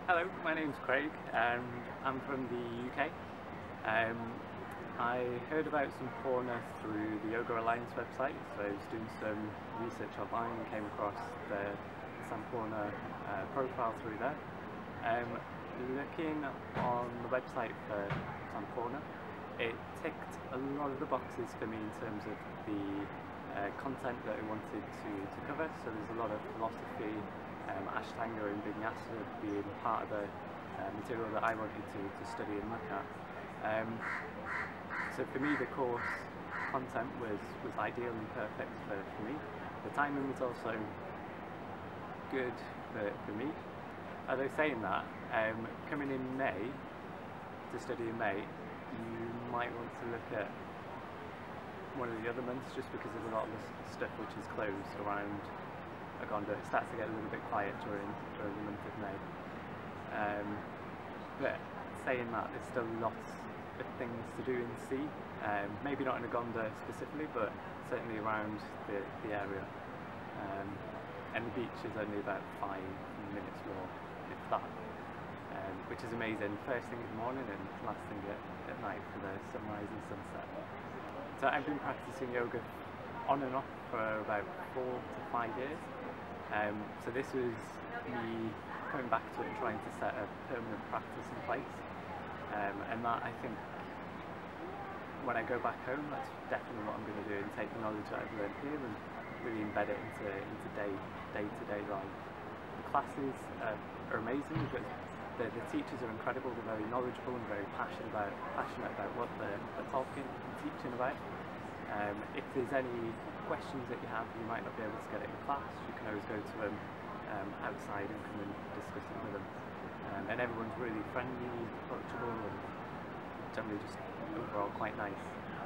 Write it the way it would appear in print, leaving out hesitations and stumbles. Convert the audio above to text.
Hello, my name's Craig and I'm from the UK. I heard about Sampoorna through the Yoga Alliance website, so I was doing some research online and came across the Sampoorna profile through there. Looking on the website for Sampoorna, it ticked a lot of the boxes for me in terms of the content that I wanted to cover. So there's a lot of philosophy, Ashtanga and Vinyasa being part of the material that I wanted to study and look at. So for me the course content was ideal and perfect for me. The timing was also good for me. Although saying that, coming in May, to study in May, you might want to look at one of the other months just because of a lot of the stuff which is closed around Agonda. It starts to get a little bit quiet during the month of May. But saying that, there's still lots of things to do and see. Maybe not in Agonda specifically, but certainly around the area. And the beach is only about 5 minutes walk, if that, which is amazing. First thing in the morning and last thing at night for the sunrise and sunset. So I've been practicing yoga on and off for about 4 to 5 years. So this was me coming back to it and trying to set a permanent practice in place. And that, I think, when I go back home, that's definitely what I'm going to do, and take the knowledge that I've learned here and really embed it into day-to-day life. The classes are amazing because the teachers are incredible. They're very knowledgeable and very passionate about what they're talking and teaching about. If there's any questions that you have, you might not be able to get it in class, you can always go to them outside and come and discuss it with them. And everyone's really friendly, approachable, and generally just overall quite nice.